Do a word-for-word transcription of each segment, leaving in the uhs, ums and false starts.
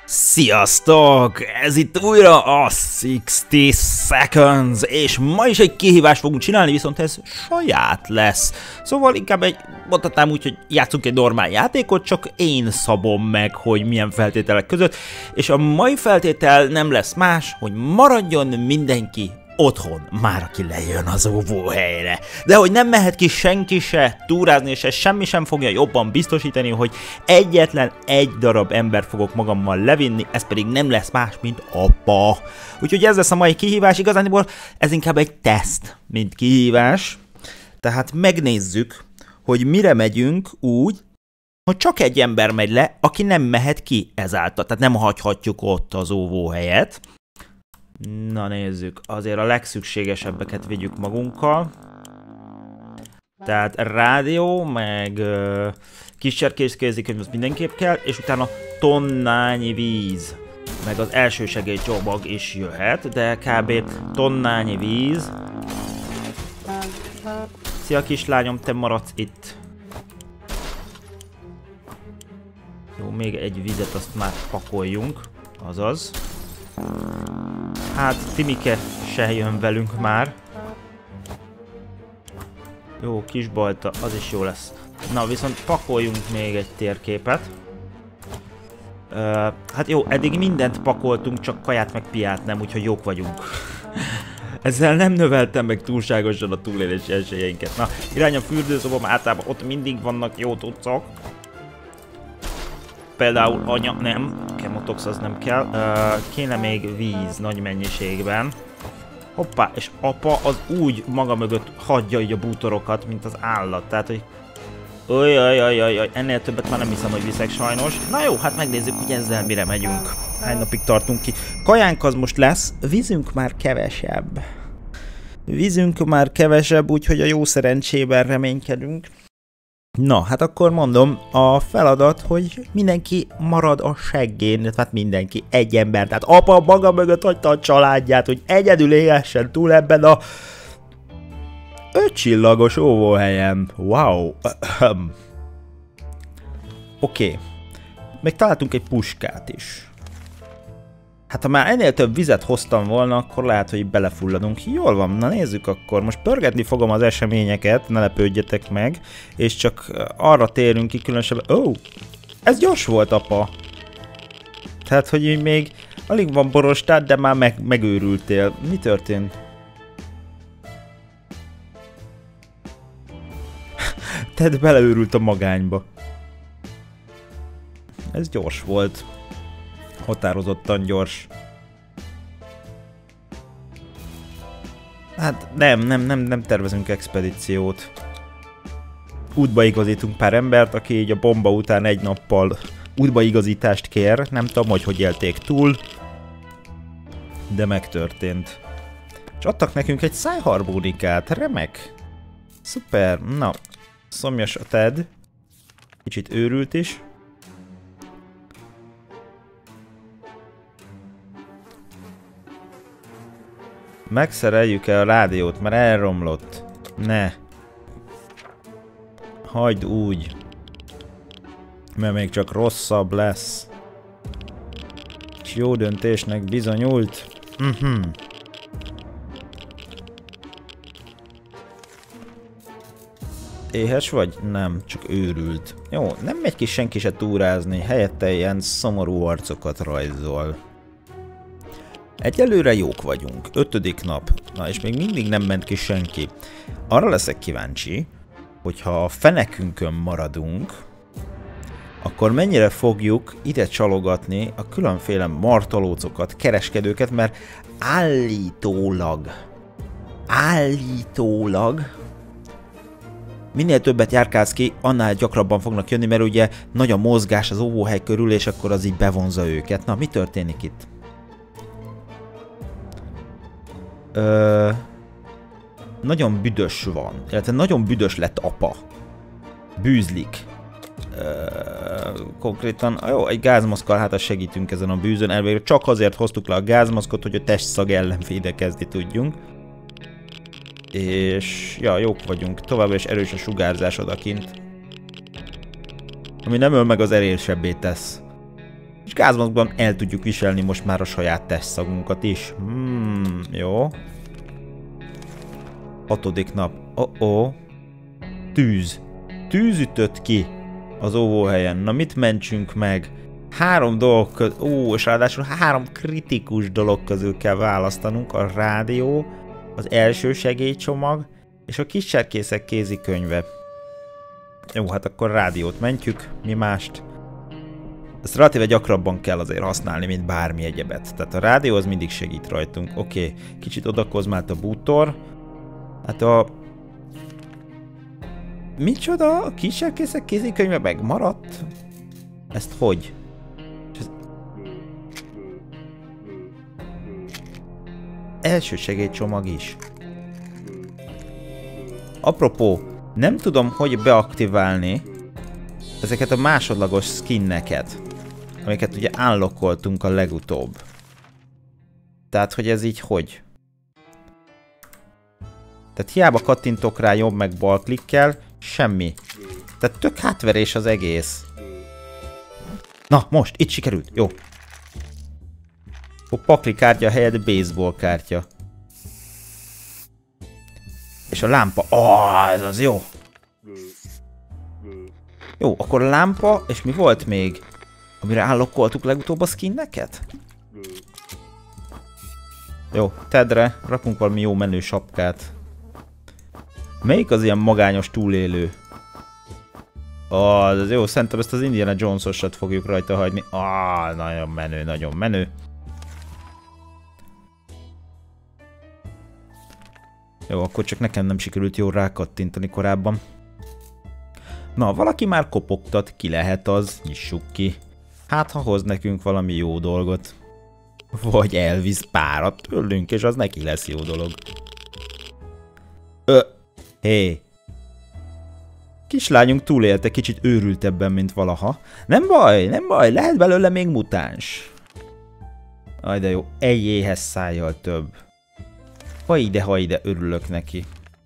Sziasztok! Ez itt újra a sixty Seconds, és ma is egy kihívást fogunk csinálni, viszont ez saját lesz. Szóval inkább egy, mondhatnám úgy, hogy játszunk egy normál játékot, csak én szabom meg, hogy milyen feltételek között, és a mai feltétel nem lesz más, hogy maradjon mindenki otthon, már aki lejön az óvóhelyre. De hogy nem mehet ki senki se túrázni, és ez semmi sem fogja jobban biztosítani, hogy egyetlen egy darab embert fogok magammal levinni, ez pedig nem lesz más, mint apa. Úgyhogy ez lesz a mai kihívás, igazából ez inkább egy teszt, mint kihívás. Tehát megnézzük, hogy mire megyünk úgy, hogy csak egy ember megy le, aki nem mehet ki ezáltal. Tehát nem hagyhatjuk ott az óvóhelyet. Na nézzük, azért a legszükségesebbeket vigyük magunkkal. Tehát rádió, meg uh, kísérkészkézékönyv, az mindenképp kell, és utána tonnányi víz. Meg az elsősegélycsomag is jöhet, de kb. Tonnányi víz. Szia kislányom, te maradsz itt. Jó, még egy vizet azt már pakoljunk, azaz. Hát, Timike se jön velünk már. Jó, kis balta, az is jó lesz. Na, viszont pakoljunk még egy térképet. Uh, hát jó, eddig mindent pakoltunk, csak kaját meg piát nem, úgyhogy jók vagyunk. Ezzel nem növeltem meg túlságosan a túlélési esélyeinket. Na, irány a fürdőszobam, általában ott mindig vannak jó tucok. Például anya, nem, Chemotox az nem kell, uh, kéne még víz nagy mennyiségben. Hoppá, és apa az úgy maga mögött hagyja így a bútorokat, mint az állat, tehát hogy... Ojjajjajjaj, ennél többet már nem hiszem, hogy viszek sajnos. Na jó, hát megnézzük, hogy ezzel mire megyünk. Hány napig tartunk ki. Kajánk az most lesz, vízünk már kevesebb. Vízünk már kevesebb, úgyhogy a jó szerencsében reménykedünk. Na, hát akkor mondom, a feladat, hogy mindenki marad a seggén, hát mindenki, egy ember, tehát apa maga mögött hagyta a családját, hogy egyedül élhessen túl ebben a öt csillagos óvóhelyen. Wow. Oké. Okay. Még találtunk egy puskát is. Hát ha már ennél több vizet hoztam volna, akkor lehet, hogy belefulladunk. Jól van, na nézzük akkor. Most pörgetni fogom az eseményeket, ne lepődjetek meg. És csak arra térünk ki különösebben... Ó, oh, ez gyors volt, apa. Tehát, hogy még alig van borostád, de már meg megőrültél. Mi történt? Ted beleőrült a magányba. Ez gyors volt. Határozottan gyors. Hát nem, nem, nem, nem tervezünk expedíciót. Útbaigazítunk pár embert, aki így a bomba után egy nappal útbaigazítást kér. Nem tudom, hogy hogy élték túl. De megtörtént. És adtak nekünk egy szájharmonikát. Remek. Szuper. Na, szomjas a Ted. Kicsit őrült is. Megszereljük-e a rádiót, mert elromlott? Ne. Hagyd úgy. Mert még csak rosszabb lesz. És jó döntésnek bizonyult. Mhm. Éhes vagy? Nem, csak őrült. Jó, nem megy ki senki se túrázni, helyette ilyen szomorú arcokat rajzol. Egyelőre jók vagyunk. Ötödik nap. Na és még mindig nem ment ki senki. Arra leszek kíváncsi, hogyha a fenekünkön maradunk, akkor mennyire fogjuk ide csalogatni a különféle martalócokat, kereskedőket, mert állítólag, állítólag minél többet járkálsz ki, annál gyakrabban fognak jönni, mert ugye nagy a mozgás az óvóhely körül, és akkor az így bevonza őket. Na, mi történik itt? Ö, nagyon büdös van, illetve nagyon büdös lett apa. Bűzlik. Ö, konkrétan, jó, egy gázmaszkkal hát segítünk ezen a bűzön, elvégre csak azért hoztuk le a gázmaszkot, hogy a testszag ellen védekezni tudjunk. És, ja, jók vagyunk, továbbra is erős a sugárzás odakint. Ami nem öl meg, az erősebbé tesz. És gázmaszkban el tudjuk viselni most már a saját testszagunkat is. Hmm, jó. Hatodik nap. Oh-oh. Tűz. Tűz ütött ki az óvóhelyen. Na mit mentsünk meg? Három dolog közül, ó, és ráadásul három kritikus dolog közül kell választanunk. A rádió, az első segélycsomag, és a kiscserkészek kézikönyve. Jó, hát akkor rádiót mentjük, mi mást? Ezt relatíve gyakrabban kell azért használni, mint bármi egyebet. Tehát a rádió az mindig segít rajtunk. Oké, okay. Kicsit odakozmált a bútor. Hát a... Micsoda? A kiscserkészek kézikönyve megmaradt? Ezt hogy? Ez... Első segélycsomag is. Apropó, nem tudom, hogy beaktiválni ezeket a másodlagos skinneket, amiket ugye unlockoltunk a legutóbb. Tehát, hogy ez így hogy? Tehát hiába kattintok rá jobb meg bal klikkel, semmi. Tehát tök hátverés az egész. Na, most, itt sikerült, jó. A pakli kártya helyett baseball kártya. És a lámpa, oh, ez az jó. Jó, akkor a lámpa, és mi volt még? Amire állokkoltuk legutóbb a skinneket? Jó, Tedre, rakunk valami jó menő sapkát. Melyik az ilyen magányos túlélő? Ah, oh, ez jó, szerintem ezt az Indiana Jones-osat fogjuk rajta hagyni. Ah, oh, nagyon menő, nagyon menő. Jó, akkor csak nekem nem sikerült jól rákattintani korábban. Na, valaki már kopogtat, ki lehet az, nyissuk ki. Hát, ha hoz nekünk valami jó dolgot. Vagy elvisz párat tőlünk, és az neki lesz jó dolog. Ö, hé. Kislányunk túlélte, kicsit őrültebben, mint valaha. Nem baj, nem baj, lehet belőle még mutáns. Aj, de jó, egy éhes szájjal több. Ha ide, ha ide, örülök neki.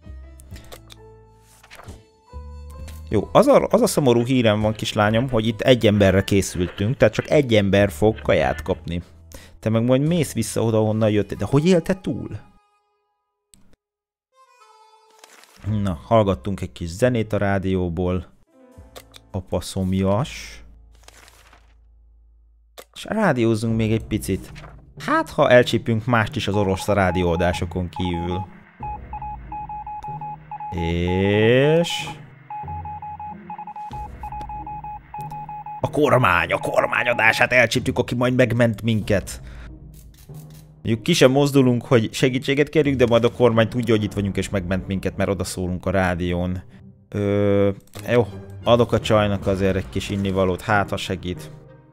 Jó, az a, az a szomorú hírem van, kislányom, hogy itt egy emberre készültünk, tehát csak egy ember fog kaját kapni. Te meg majd mész vissza oda, honnan jöttél. De hogy élte túl? Na, hallgattunk egy kis zenét a rádióból. Apa szomjas. És rádiózunk még egy picit. Hát, ha elcsípünk mást is az orosz rádióadásokon kívül. És... A kormány, a kormány adását elcsíptük, aki majd megment minket. Mondjuk ki sem mozdulunk, hogy segítséget kérjük, de majd a kormány tudja, hogy itt vagyunk és megment minket, mert odaszólunk a rádión. Ö, jó, adok a csajnak azért egy kis innivalót, hát ha segít.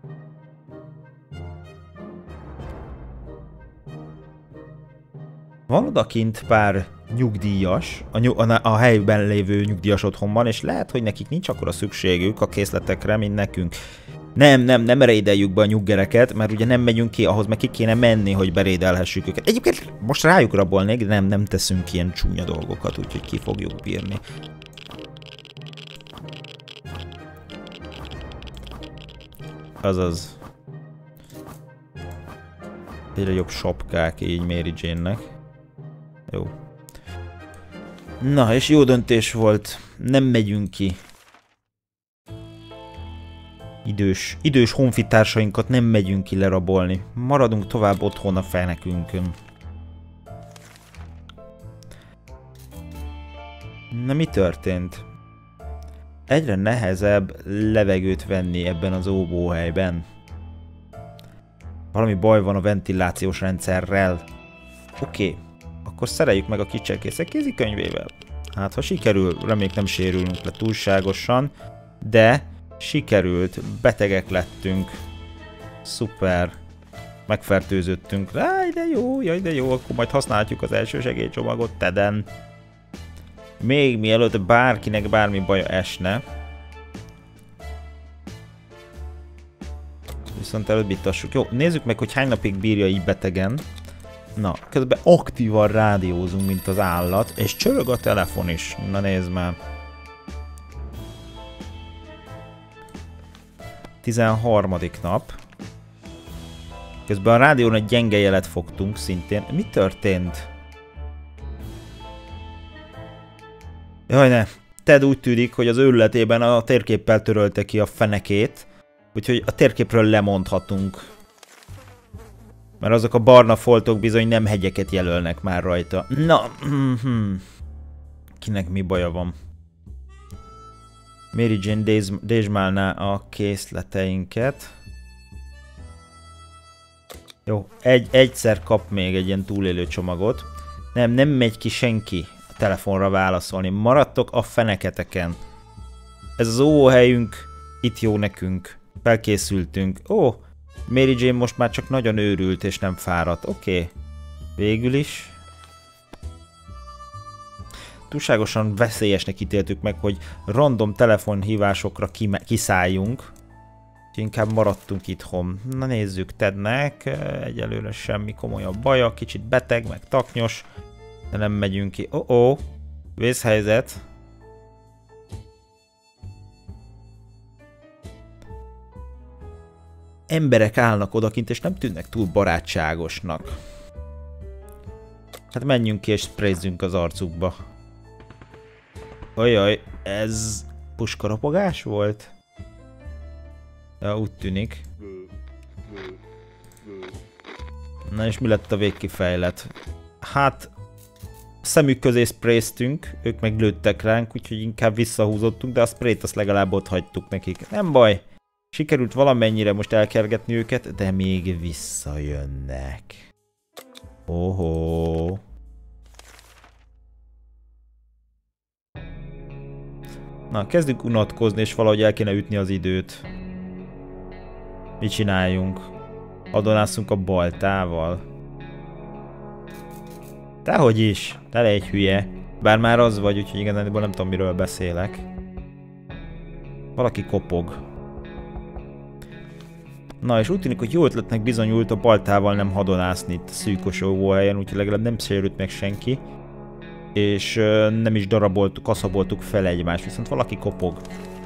Van odakint pár nyugdíjas, a, nyug, a, a helyben lévő nyugdíjas otthonban, és lehet, hogy nekik nincs akkora szükségük a készletekre, mint nekünk. Nem, nem, nem rédeljük be a nyuggereket, mert ugye nem megyünk ki, ahhoz meg ki kéne menni, hogy berédelhessük őket. Egyébként most rájuk rabolnék, de nem, nem teszünk ilyen csúnya dolgokat, úgyhogy ki fogjuk bírni. Azaz. Egyre jobb sapkák így Mary Jane-nek. Jó. Na, és jó döntés volt. Nem megyünk ki. Idős, idős honfitársainkat nem megyünk ki lerabolni. Maradunk tovább otthon a fenekünkön. Na, mi történt? Egyre nehezebb levegőt venni ebben az óvóhelyben. Valami baj van a ventilációs rendszerrel. Oké, okay. Akkor szereljük meg a kiscserkészek kézikönyvével. Hát, ha sikerül, reméljük nem sérülünk le túlságosan, de sikerült, betegek lettünk. Szuper. Megfertőzöttünk. Jaj, de jó, jaj, de jó, akkor majd használhatjuk az első segélycsomagot, Teden. Még mielőtt bárkinek bármi baja esne. Viszont előbb itt assuk. Jó, nézzük meg, hogy hány napig bírja így betegen. Na, közben aktívan rádiózunk, mint az állat, és csörög a telefon is. Na nézd már. tizenharmadik nap. Közben a rádión egy gyenge jelet fogtunk szintén. Mi történt? Jaj ne, Ted úgy tűnik, hogy az őrületében a térképpel törölte ki a fenekét, úgyhogy a térképről lemondhatunk. Mert azok a barna foltok bizony nem hegyeket jelölnek már rajta. Na, mm-hmm. Kinek mi baja van? Mary Jane dézsmálná a készleteinket. Jó, egy, egyszer kap még egy ilyen túlélő csomagot. Nem, nem megy ki senki a telefonra válaszolni. Maradtok a feneketeken. Ez az óvóhelyünk itt jó nekünk. Felkészültünk. Ó, Mary Jane most már csak nagyon őrült és nem fáradt. Oké. Okay. Végül is. Túlságosan veszélyesnek ítéltük meg, hogy random telefonhívásokra kiszálljunk. Inkább maradtunk itthon. Na nézzük, Tednek egyelőre semmi komolyabb baja, kicsit beteg, meg taknyos, de nem megyünk ki. Oh oh, vészhelyzet. Emberek állnak odakint, és nem tűnnek túl barátságosnak. Hát menjünk ki és sprayzzünk az arcukba. Ajaj, ez puskaropogás volt? Ja, úgy tűnik. Na és mi lett a végkifejlet? Hát, szemük közé sprayztünk, ők meg lőttek ránk, úgyhogy inkább visszahúzottunk, de a sprayt azt legalább ott hagytuk nekik. Nem baj, sikerült valamennyire most elkergetni őket, de még visszajönnek. Ohó. Na, kezdünk unatkozni, és valahogy el kéne ütni az időt. Mit csináljunk? Adonászunk a baltával. Dehogy is, te egy hülye. Bár már az vagy, úgyhogy igazából nem tudom, miről beszélek. Valaki kopog. Na és úgy tűnik, hogy jó ötletnek bizonyult a baltával nem hadonászni itt a szűkos óvóhelyen, úgyhogy legalább nem sérült meg senki. És uh, nem is daraboltuk, kaszaboltuk fel egymást, viszont valaki kopog.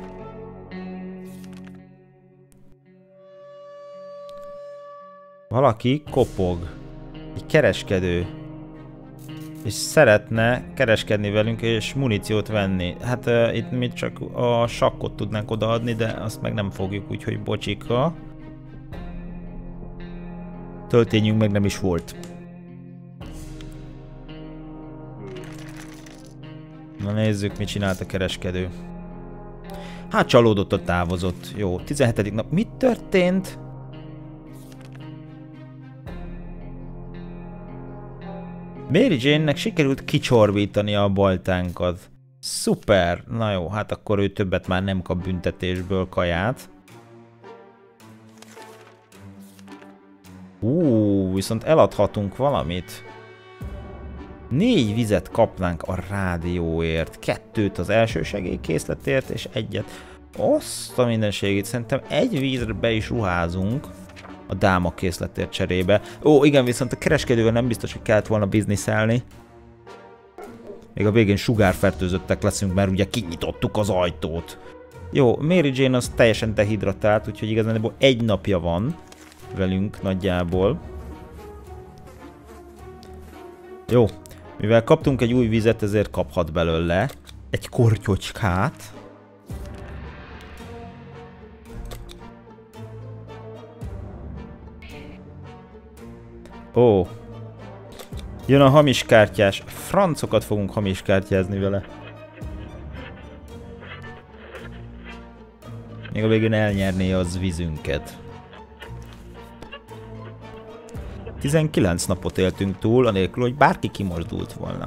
Valaki kopog. Egy kereskedő. És szeretne kereskedni velünk és muníciót venni. Hát uh, itt mi csak a sakkot tudnánk odaadni, de azt meg nem fogjuk, úgyhogy bocsika. Töltényünk meg nem is volt. Na nézzük, mit csinált a kereskedő. Hát csalódott, a távozott. Jó, tizenhetedik nap. Mit történt? Mary Jane-nek sikerült kicsorbítani a baltánkat. Szuper! Na jó, hát akkor ő többet már nem kap büntetésből kaját. Ú, viszont eladhatunk valamit. Négy vizet kapnánk a rádióért, kettőt az elsősegélykészletért, és egyet. Azt a mindenségét, szerintem egy vízre be is ruházunk a dáma készletért cserébe. Ó, igen, viszont a kereskedővel nem biztos, hogy kellett volna bizniszelni. Még a végén sugárfertőzöttek leszünk, mert ugye kinyitottuk az ajtót. Jó, Mary Jane az teljesen dehidratált, úgyhogy igazából egy napja van velünk nagyjából. Jó, mivel kaptunk egy új vizet, ezért kaphat belőle egy kortyocskát. Ó, jön a hamis kártyás. Francokat fogunk hamis kártyázni vele. Még a végén elnyerné az vízünket. tizenkilenc napot éltünk túl, anélkül, hogy bárki kimozdult volna.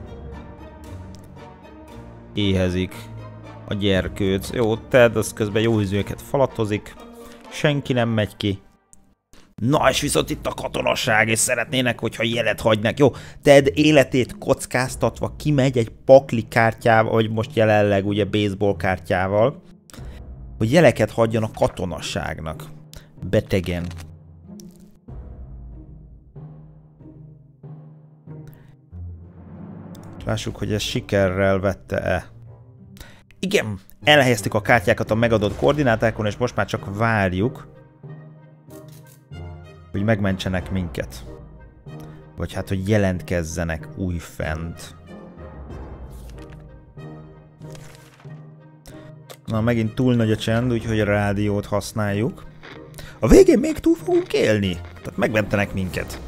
Éhezik a gyerkőc. Jó, Ted az közben jó ízűeket falatozik. Senki nem megy ki. Na, és viszont itt a katonaság, és szeretnének, hogyha jelet hagynak. Jó, Ted életét kockáztatva kimegy egy pakli kártyával, vagy most jelenleg ugye baseball kártyával, hogy jeleket hagyjon a katonaságnak. Betegen. Lássuk, hogy ez sikerrel vette-e. Igen, elhelyeztük a kártyákat a megadott koordinátákon, és most már csak várjuk, hogy megmentsenek minket. Vagy hát, hogy jelentkezzenek újfent. Na, megint túl nagy a csend, úgyhogy a rádiót használjuk. A végén még túl fogunk élni. Tehát megmentenek minket.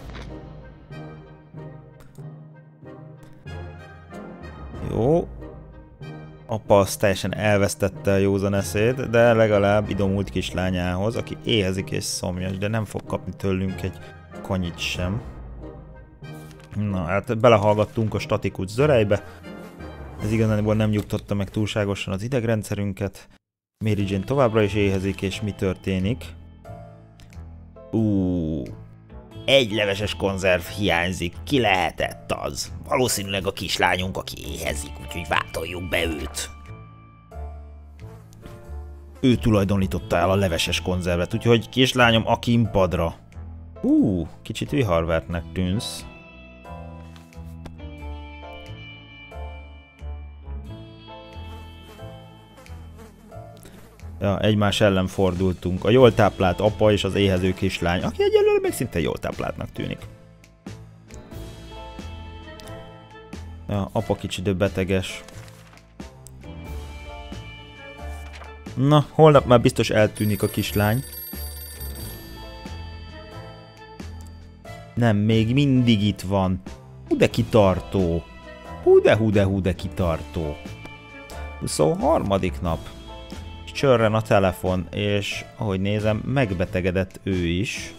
Jó. Apa az teljesen elvesztette a józan eszét, de legalább idomult kislányához, aki éhezik és szomjas, de nem fog kapni tőlünk egy kanyit sem. Na, hát belehallgattunk a statikus zörejbe. Ez igazából nem nyugtatta meg túlságosan az idegrendszerünket. Mary Jane továbbra is éhezik, és mi történik? Ú, egy leveses konzerv hiányzik. Ki lehetett az? Valószínűleg a kislányunk, aki éhezik, úgyhogy váltoljuk be őt. Ő tulajdonította el a leveses konzervet, úgyhogy kislányom a kínpadra. Ú, kicsit viharvertnek tűnsz. Ja, egymás ellen fordultunk. A jól táplált apa és az éhező kislány, aki egyelőre még szinte jól tápláltnak tűnik. Ja, apa kicsit beteges. Na, holnap már biztos eltűnik a kislány. Nem, még mindig itt van. Hú de kitartó. Hú de hú de hú de kitartó. huszonharmadik nap. Csörren a telefon, és ahogy nézem, megbetegedett ő is.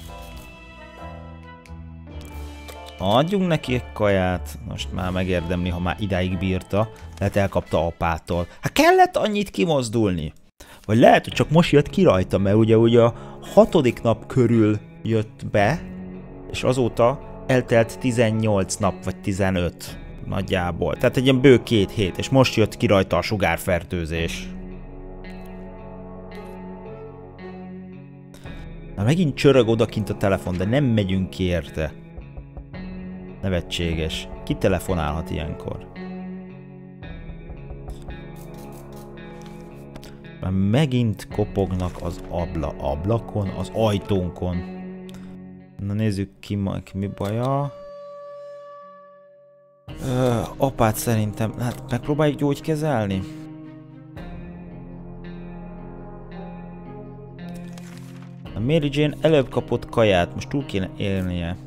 Adjunk neki egy kaját, most már megérdemli, ha már idáig bírta, lehet elkapta apától. Hát kellett annyit kimozdulni? Vagy lehet, hogy csak most jött ki rajta, mert ugye, ugye a hatodik nap körül jött be, és azóta eltelt tizennyolc nap, vagy tizenöt nagyjából. Tehát egy ilyen bő két hét, és most jött ki rajta a sugárfertőzés. Na megint csörög odakint a telefon, de nem megyünk ki érte. Nevetséges. Ki telefonálhat ilyenkor? Már megint kopognak az abla ablakon, az ajtónkon. Na nézzük ki, ki mi baja. Ö, apát szerintem, hát megpróbáljuk gyógykezelni. A Mary Jane előbb kapott kaját, most túl kéne élnie.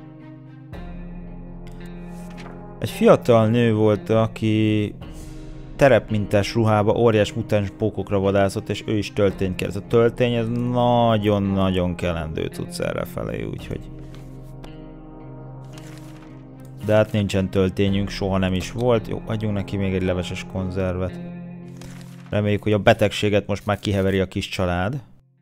Egy fiatal nő volt, aki terepmintás ruhába óriás mutáns pókokra vadászott, és ő is tölténykezett. A töltény ez nagyon-nagyon kelendő cucc errefelé, úgyhogy... De hát nincsen töltényünk, soha nem is volt. Jó, adjunk neki még egy leveses konzervet. Reméljük, hogy a betegséget most már kiheveri a kis család.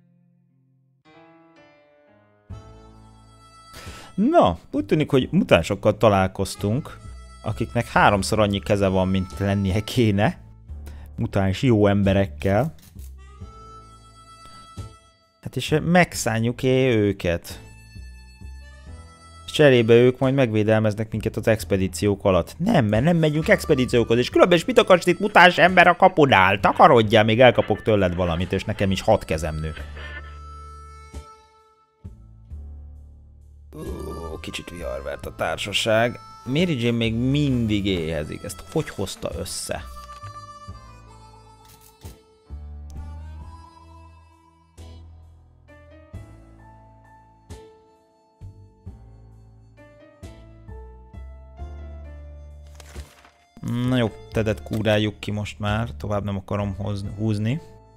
Na, úgy tűnik, hogy mutánsokkal találkoztunk, akiknek háromszor annyi keze van, mint lennie kéne. Mutáns jó emberekkel. Hát és megszánjuk-e őket? Cserébe ők majd megvédelmeznek minket az expedíciók alatt. Nem, mert nem megyünk expedíciókhoz, és különben is mit akarsz itt mutáns ember a kapudál? Takarodjál, még elkapok tőled valamit, és nekem is hat kezem nő. Ó, kicsit viharvert a társaság. Mary Jane még mindig éhezik. Ezt hogy hozta össze? Na jó, Tedet kúráljuk ki most már. Tovább nem akarom húzni.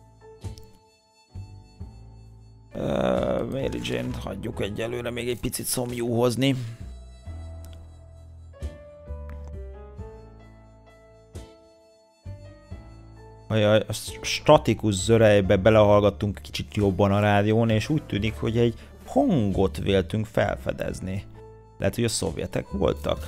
Uh, Mary Jane-t hagyjuk egyelőre még egy picit szomjúhozni. Ajaj, a statikus zörejbe belehallgattunk kicsit jobban a rádión, és úgy tűnik, hogy egy hangot véltünk felfedezni. Lehet, hogy a szovjetek voltak.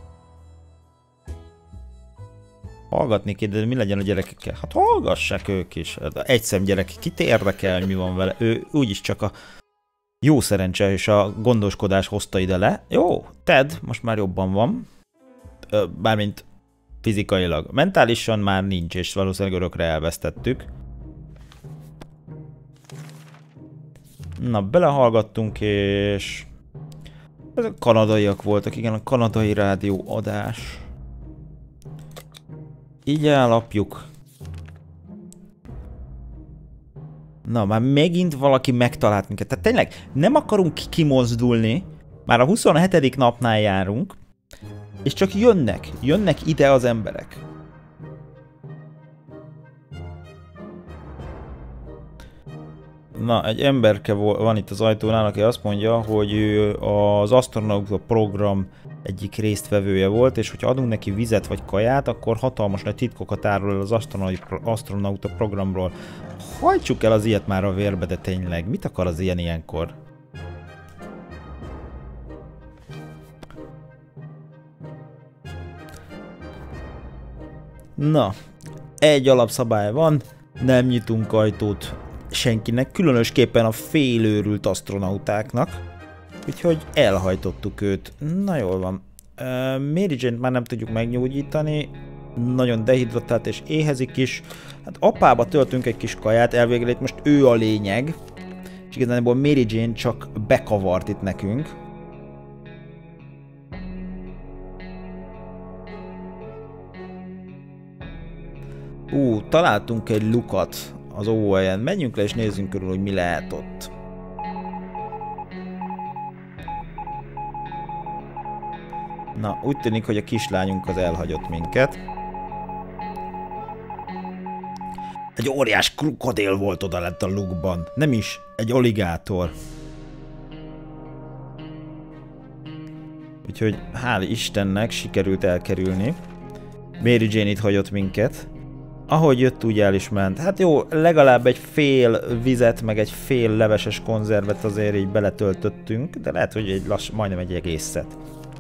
Hallgatni kéne, de mi legyen a gyerekekkel? Hát hallgassák ők is. Egy szem gyerek, kit érdekel, hogy mi van vele? Ő úgyis csak a jó szerencse és a gondoskodás hozta ide le. Jó, Ted most már jobban van. Bármint fizikailag. Mentálisan már nincs, és valószínűleg örökre elvesztettük. Na, belehallgattunk, és... ezek kanadaiak voltak, igen, a kanadai rádió adás. Így ellapjuk. Na, már megint valaki megtalált minket. Tehát tényleg nem akarunk kimozdulni. Már a huszonhetedik napnál járunk. És csak jönnek. Jönnek ide az emberek. Na, egy emberke van itt az ajtónál, aki azt mondja, hogy ő az Astronauta program egyik résztvevője volt, és hogyha adunk neki vizet vagy kaját, akkor hatalmas nagy titkokat árul el az Astronauta programról. Hajtsuk el az ilyet már a vérbe, de tényleg, mit akar az ilyen ilyenkor? Na, egy alapszabály van, nem nyitunk ajtót senkinek, különösképpen a félőrült asztronautáknak, úgyhogy elhajtottuk őt. Na jól van. Uh, Mary Jane-t már nem tudjuk meggyógyítani, nagyon dehidratált és éhezik is. Hát apába töltünk egy kis kaját, elvégre itt most ő a lényeg, és igazából Mary Jane csak bekavart itt nekünk. Ú, találtunk egy lukat az óvóhelyen. Menjünk le és nézzünk körül, hogy mi lehet ott. Na, úgy tűnik, hogy a kislányunk az elhagyott minket. Egy óriás krokodil volt oda lett a lukban. Nem is, egy aligátor. Úgyhogy hál' Istennek sikerült elkerülni. Mary Jane itt hagyott minket. Ahogy jött, úgy el is ment. Hát jó, legalább egy fél vizet, meg egy fél leveses konzervet azért így beletöltöttünk, de lehet, hogy egy lass, majdnem egy egészet.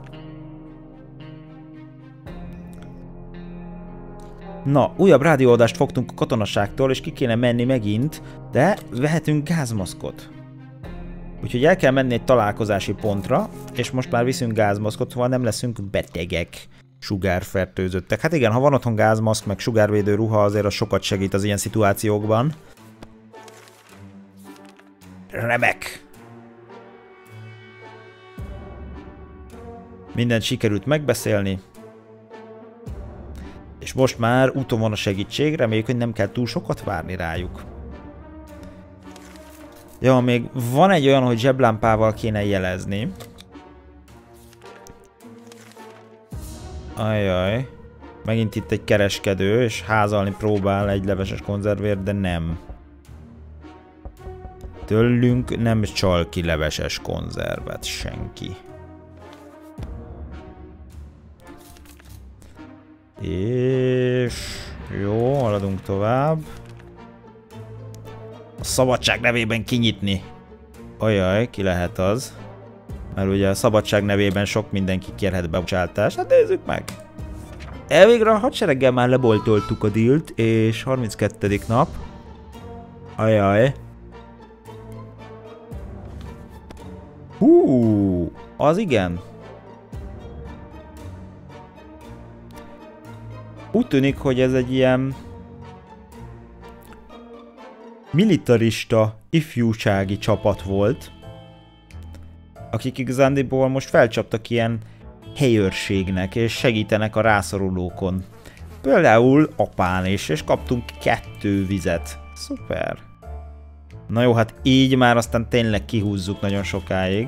Na, újabb rádióadást fogtunk a katonaságtól, és ki kéne menni megint, de vehetünk gázmaszkot. Úgyhogy el kell menni egy találkozási pontra, és most már viszünk gázmaszkot, szóval nem leszünk betegek, sugárfertőzöttek. Hát igen, ha van otthon gázmaszk, meg sugárvédő ruha, azért az sokat segít az ilyen szituációkban. Remek! Mindent sikerült megbeszélni. És most már úton van a segítség, reméljük, hogy nem kell túl sokat várni rájuk. Ja, még van egy olyan, hogy zseblámpával kéne jelezni. Ajjaj. Megint itt egy kereskedő, és házalni próbál egy leveses konzervért, de nem. Tőlünk nem csal ki leveses konzervet senki. És... jó, haladunk tovább. A szabadság nevében kinyitni. Ajaj, ki lehet az? Mert ugye a szabadság nevében sok mindenki kérhet bebocsátást. Hát nézzük meg! Elvégre a hadsereggel már leboltoltuk a dílt, és harminckettedik nap. Ajaj. Hú, az igen. Úgy tűnik, hogy ez egy ilyen militarista, ifjúsági csapat volt, akik igazándiból most felcsaptak ilyen helyőrségnek, és segítenek a rászorulókon. Például apán is, és kaptunk kettő vizet. Szuper. Na jó, hát így már aztán tényleg kihúzzuk nagyon sokáig.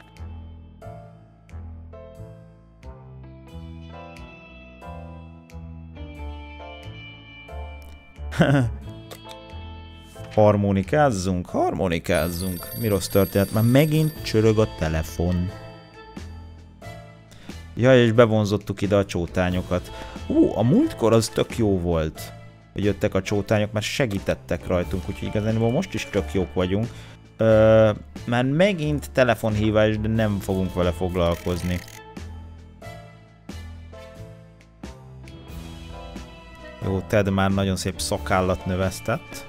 Harmonikázzunk, harmonikázzunk. Mi rossz történet? Már megint csörög a telefon. Ja, és bevonzottuk ide a csótányokat. Ú, a múltkor az tök jó volt, hogy jöttek a csótányok, mert segítettek rajtunk, úgyhogy igazán most is tök jók vagyunk. Ö, már megint telefonhívás, de nem fogunk vele foglalkozni. Jó, Ted már nagyon szép szakállat növesztett.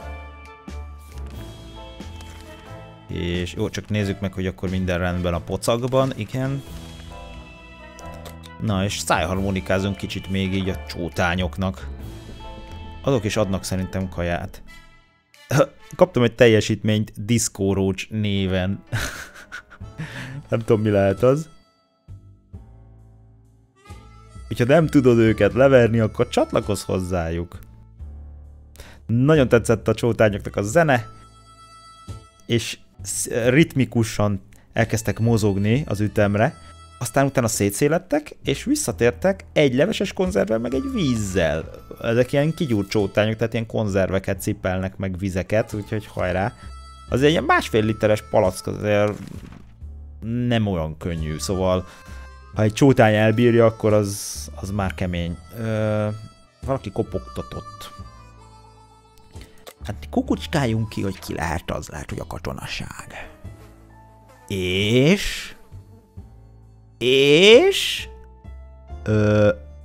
És jó, csak nézzük meg, hogy akkor minden rendben a pocakban, igen. Na, és szájharmonikázunk kicsit még így a csótányoknak. Azok is adnak szerintem kaját. kaptam egy teljesítményt Disco Roach néven. Nem tudom, mi lehet az. Hogyha nem tudod őket leverni, akkor csatlakozz hozzájuk. Nagyon tetszett a csótányoknak a zene, és ritmikusan elkezdtek mozogni az ütemre, aztán utána szétszélettek, és visszatértek egy leveses konzervvel, meg egy vízzel. Ezek ilyen kigyúrt csótányok, tehát ilyen konzerveket cipelnek, meg vizeket, úgyhogy hajrá. Az egy ilyen másfél literes palack azért nem olyan könnyű, szóval ha egy csótány elbírja, akkor az, az már kemény. Ö, valaki kopogtatott. Hát kukucskáljunk ki, hogy ki lehet az, lehet, hogy a katonaság. És... És... Ö...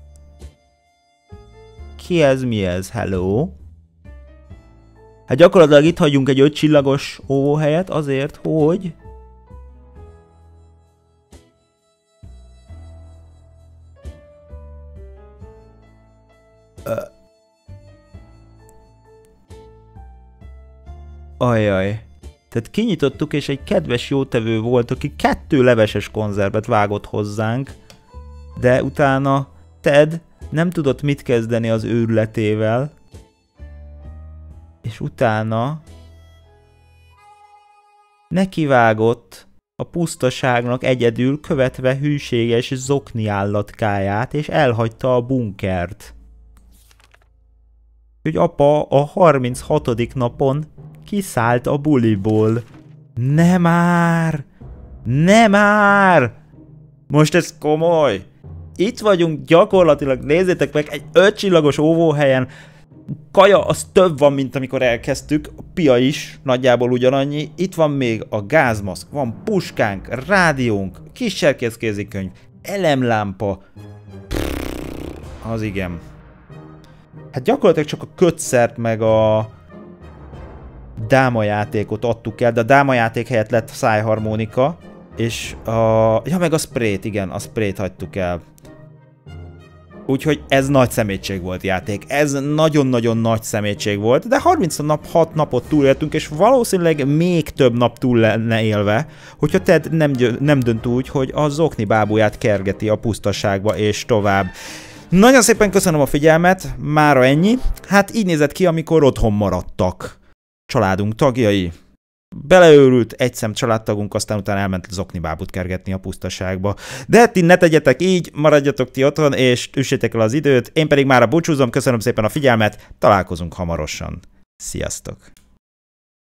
Ki ez, mi ez? Hello? Hát gyakorlatilag itt hagyjunk egy öt csillagos óvóhelyet azért, hogy... Ö... Ajaj. Tehát kinyitottuk, és egy kedves jótevő volt, aki kettő leveses konzervet vágott hozzánk, de utána Ted nem tudott mit kezdeni az őrületével, és utána nekivágott a pusztaságnak egyedül, követve hűséges zokni állatkáját, és elhagyta a bunkert. Hogy apa a harminchatodik napon kiszállt a buliból. Ne már! Ne már! Most ez komoly! Itt vagyunk gyakorlatilag, nézzétek meg, egy ötcsillagos óvóhelyen. Kaja az több van, mint amikor elkezdtük. A pia is nagyjából ugyanannyi. Itt van még a gázmaszk, van puskánk, rádiónk, kis serkészkézikönyv, elemlámpa. Az igen. Hát gyakorlatilag csak a kötszert meg a dámajátékot adtuk el, de a dámajáték helyett lett szájharmonika, és a... ja, meg a sprayt, igen, a sprayt hagytuk el. Úgyhogy ez nagy szemétség volt játék, ez nagyon-nagyon nagy szemétség volt, de harminchat napot túléltünk, és valószínűleg még több nap túl lenne élve, hogyha Ted nem, nem dönt úgy, hogy a zokni bábúját kergeti a pusztaságba, és tovább. Nagyon szépen köszönöm a figyelmet, mára ennyi. Hát így nézett ki, amikor otthon maradtak családunk tagjai. Beleőrült egy szem családtagunk, aztán utána elment zokni bábút kergetni a pusztaságba. De ti ne tegyetek így, maradjatok ti otthon, és üssétek el az időt. Én pedig mára búcsúzom, köszönöm szépen a figyelmet, találkozunk hamarosan. Sziasztok!